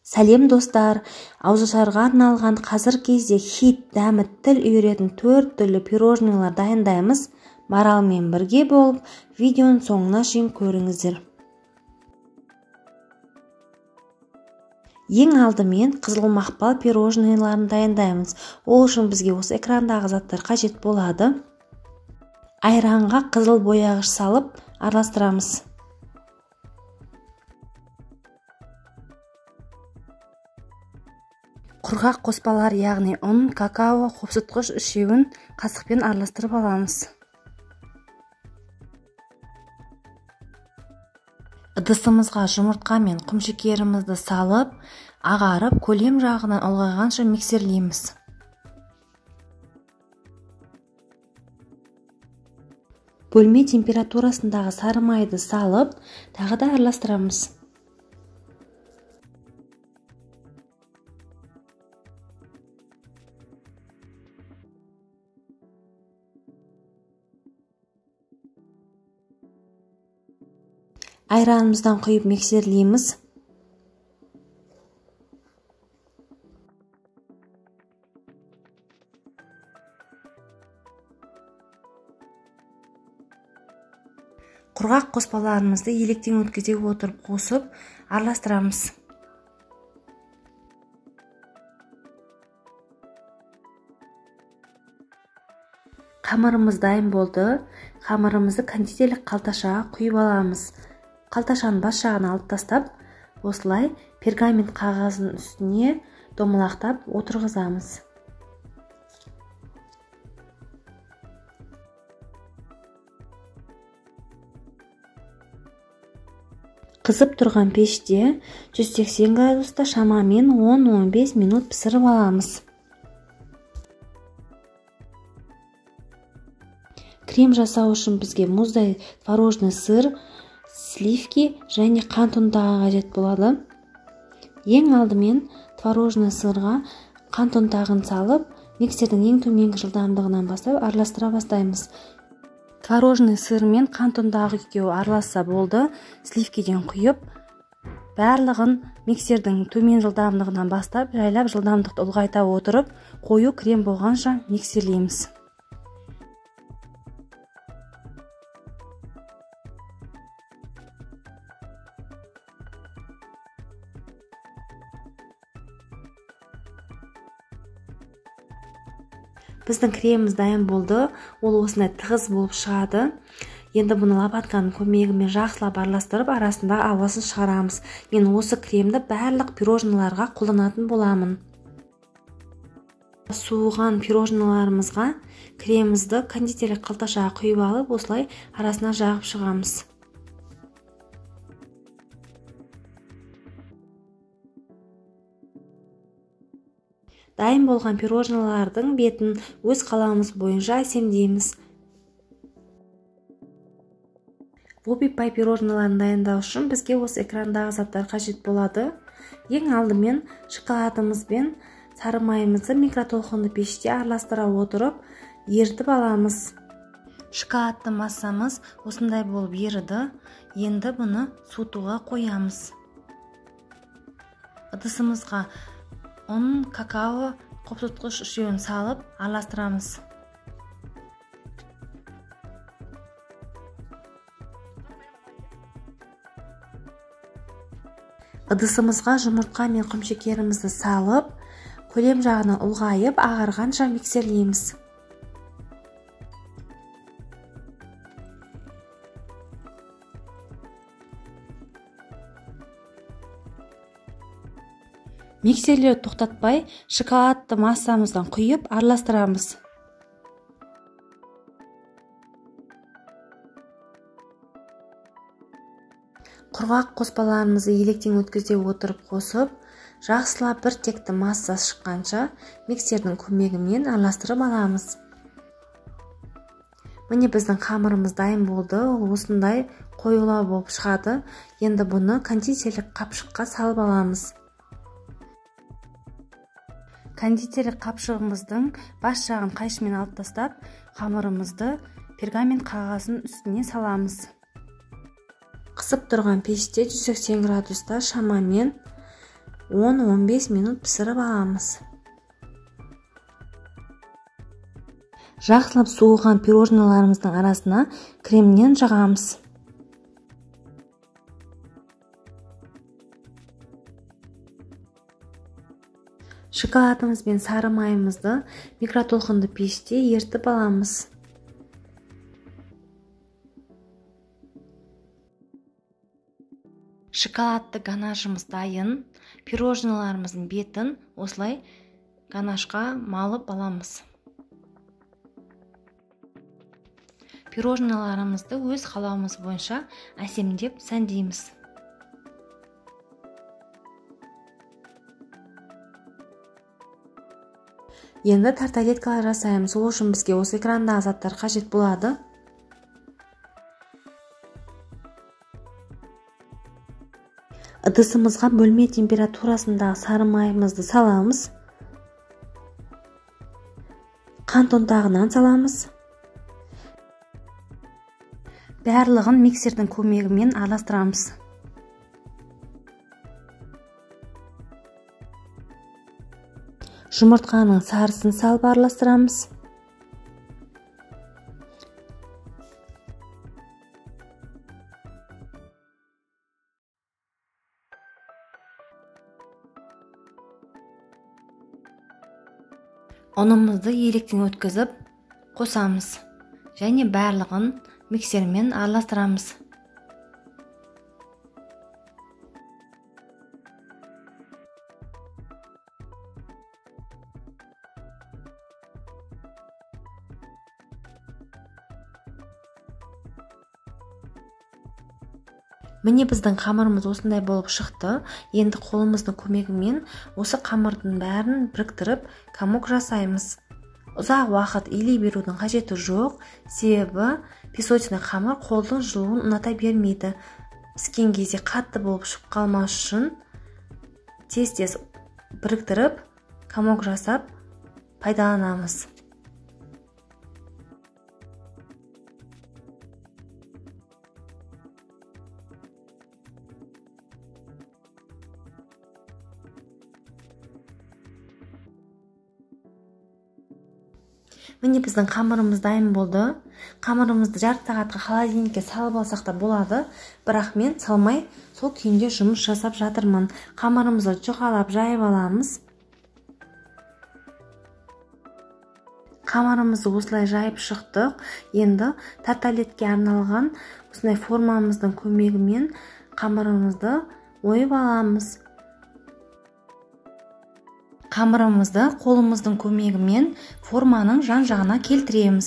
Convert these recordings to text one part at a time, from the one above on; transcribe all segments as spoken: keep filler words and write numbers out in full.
Сәлем достар, ауызашарға арналған қазір кезде хит дәмі тіл үйіретін төрт түрлі пирожныйлар дайындаймыз. Маралмен бірге болып, видеоның соңына шейін көріңіздер. Ең алдымен қызыл мақпал пирожныйларын дайындаймыз. Ол үшін бізге осы экрандағы заттар қажет болады. Айранға қызыл бояғыш салып араластырамыз. Құрғақ қоспалар, яғни ұн, какао, қопсытқыш үшеуін қасықпен араластырып аламыз. Ыдысымызға жұмыртқа мен құмшекерімізді салып, ағарып, көлем жағынан ұлғайғанша миксерлейміз. Бөлме температурасындағы сары майды салып, тағы да араластырамыз. Айранымыздан құйып миксерлейміз. Құрғақ қоспаларымызды електен өткізе отырып қосып араластырамыз. Қамырымыз дайын болды. Қамырымызды кондитерлік қалташаға құйып аламыз. Қалташаның бас жағын алып тастап, осылай пергамент қағазының үстіне домалақтап отырғызамыз. Қызып тұрған пеште жүз сексен градуста шамамен он он бес минут пісіріп аламыз. Крем жасау үшін бізге мұздай творожный сыр, сливки және қант ұнтағы қажет болады. Ең алдымен творожный сырға қант ұнтағын салып, миксердің ең төменгі жылдамдығынан бастап араластыра бастаймыз. Творожный сыр мен қант ұнтағы екеуі араласса болды. Сливкиден құйып, барлығын миксердің төмен жылдамдығынан бастап, жайлап жылдамдықты ұлғайта отырып, қою крем болғанша миксерлейміз. Біздің креміміз дайын болды. Ол осындай тығыз болып шығады. Енді бұны лопатканың көмегімен жақсылап араластырып, арасында ауасын шығарамыз. Мен осы кремді барлық пирожныйларға қолданатын боламын. Суыған пирожныйларымызға кремімізді кондитерлік қалташаға құйып алып, осылай арасына жағып шығамыз. Дайын болған пирожныйлардың бетін өз қалауымыз бойынша әсемдейміз. Вопи пай пирожныйларын дайындау үшін бізге осы экрандағы заттар қажет болады. Ең алдымен шоколадымыз бен сары майымызды микротолқынды пеште араластыра отырып, ерітіп аламыз. Шоколадты массамыз осындай болып еріді. Енді бұны суытуға қоямыз. Ыдысымызға ұн, какао, қопсытқыш үшеуін салып араластырамыз. Ыдысымызға жұмыртқа мен құмшекерімізді салып, көлем жағына ұлғайып, ағарғанша миксерлейміз. Миксерлерді тоқтатпай, шоколадты массамыздан құйып араластырамыз. Құрғақ қоспаларымызды електен өткізе отырып қосып, жақсылап бір текті масса шыққанша миксердің көмегімен араластырып аламыз. Міне біздің қамырымыз дайын болды. Ол осындай қоюлау болып шығады. Енді бұны кондитерлік қапшыққа салып аламыз. Кондитерлік қапшығымыздың бас жағын қайшымен алып тастап, қамырымызды пергамент қағазының үстіне саламыз. Қысып тұрған пеште жүз сексен градуста шамамен он он бес минут пісіріп аламыз. Жақсылап суыған пирожноларымыздың арасына кремнен жағамыз. Шоколадымыз бен сары майымызды микротолқынды пеште ерітіп аламыз. Шоколадты ганашымыз дайын. Пирожноларымыздың бетін осылай ганашқа малып аламыз. Пирожноларымызды өз қалауымыз бойынша әсемдеп сәндейміз. Енді тарталеткалар жасаймыз. Ол үшін бізге осы экрандағы заттар қажет болады. Ыдысымызға бөлме температурасындағы сары майымызды саламыз. Қант ұнтағынан саламыз. Барлығын миксердің көмегімен араластырамыз. Жұмыртқаның сарысын салып араластырамыз. Ұнымызды електен өткізіп қосамыз және барлығын миксермен араластырамыз. Міне біздің қамырымыз осындай болып шықты. Енді қолымыздың көмегімен осы қамырдың бәрін біріктіріп комок жасаймыз. Ұзақ уақыт илей берудің қажеті жоқ, себебі песочный қамыр қолдың жылуын ұната бермейді. Піскен кезде қатты болып шығып қалмас үшін тез-тез біріктіріп комок жасап пайдаланамыз. Міне біздің қамырымыз дайын болды. Қамырымызды жарты сағатқа холодильникке салып алсақ та болады, бірақ мен салмай сол күйінде жұмыс жасап жатырмын. Қамырымызды жұқалап жайып аламыз. Қамырымызды осылай жайып шықтық. Енді тарталетке арналған осындай формамыздың көмегімен қамырымызды ойып аламыз. Қамырымызды қолымыздың көмегімен форманың жан-жағына келтіреміз.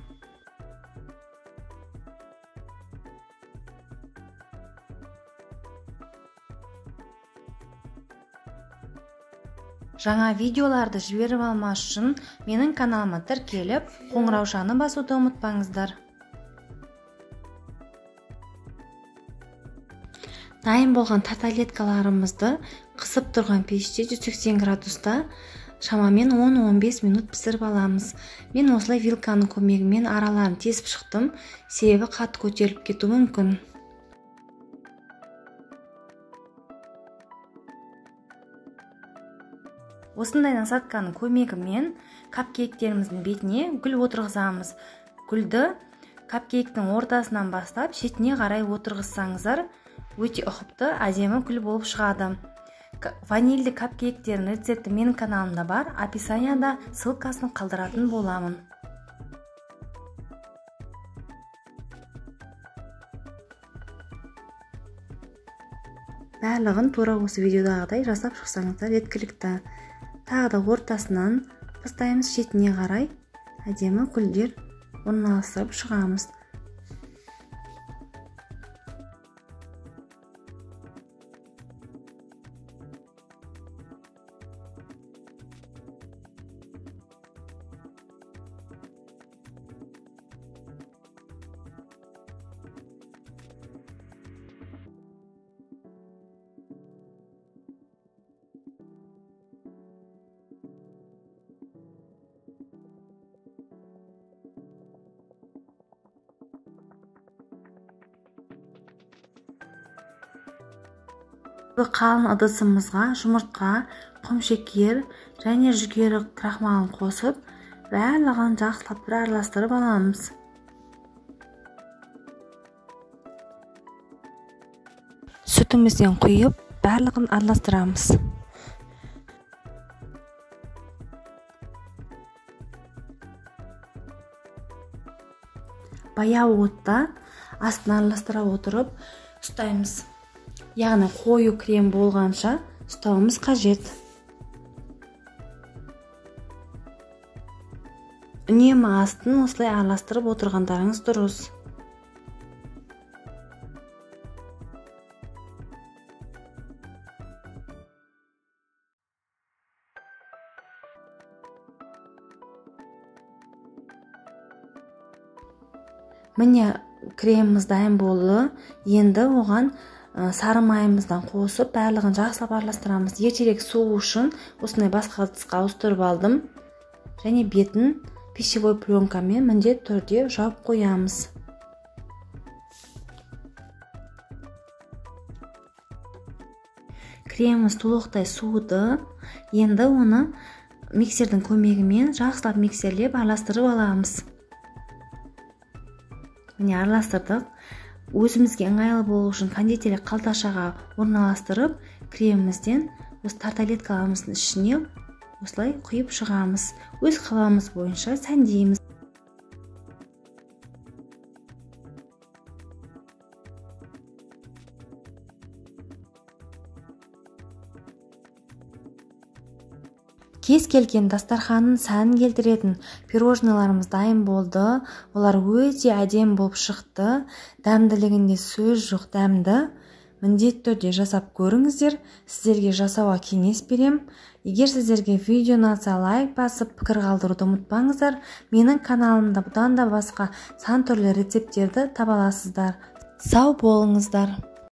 Жаңа видеоларды жіберіп алмас үшін менің каналыма тіркеліп, қоңыраушаны басуды ұмытпаңыздар. Дайын болған тарталеткаларымызды қысып тұрған пеште жүз сексен градуста шамамен он он бес минут пісіріп аламыз. Мен осылай вилканың көмегімен араларын тесіп шықтым, себебі қатты көтеріліп кетуі мүмкін. Осындай насадканың көмегімен капкейктеріміздің бетіне гүл отырғызамыз. Гүлді капкейктің ортасынан бастап шетіне қарай отырғызсаңыздар, өте ұқыпты, әдемі гүл болып шығады. Ванильді капкейктердің рецепті менің каналымда бар, описанияда ссылкасын қалдыратын боламын. Барлығын тура осы видеодағыдай жасап шықсаңыздар жеткілікті. Тағы да ортасынан бастаймыз, шетіне қарай әдемі гүлдер орналастырып шығамыз. Қалың ыдысымызға жұмыртқа, құмшекер және жүгері крахмалын қосып, барлығын жақсылап бір араластырып аламыз. Сүтімізден құйып, барлығын араластырамыз. Баяу отта астын араластыра отырып ұстаймыз. Яғни қою крем болғанша ұстауымыз қажет. Үнемі астын осылай араластырып отырғандарыңыз дұрыс. Міне креміміз дайын болды. Енді оған сары майымыздан қосып, барлығын жақсылап араластырамыз. Ертерек суы үшін осындай басқа ыдысқа ауыстырып алдым. Және бетін пищевой пленкамен міндетті түрде жауып қоямыз. Креміміз толықтай суыды. Енді оны миксердің көмегімен жақсылап миксерлеп араластырып аламыз. Міне араластырдық. Өзімізге ыңғайлы болу үшін кондитерлік қалташаға орналастырып, кремімізден осы тарталеткаларымыздың ішіне осылай құйып шығамыз. Өз қалауымыз бойынша сәндейміз. Кез келген дастарханның сәнін келтіретін пирожныйларымыз дайын болды. Олар өте әдемі болып шықты. Дәмділігінде сөз жоқ, дәмді. Міндетті түрде жасап көріңіздер. Сіздерге жасауға кеңес берем. Егер сіздерге видео ұнаса, лайк басып, пікір қалдыруды ұмытпаңыздар. Менің каналымда бұдан да басқа сан түрлі рецептерді таба аласыздар. Сау болыңыздар.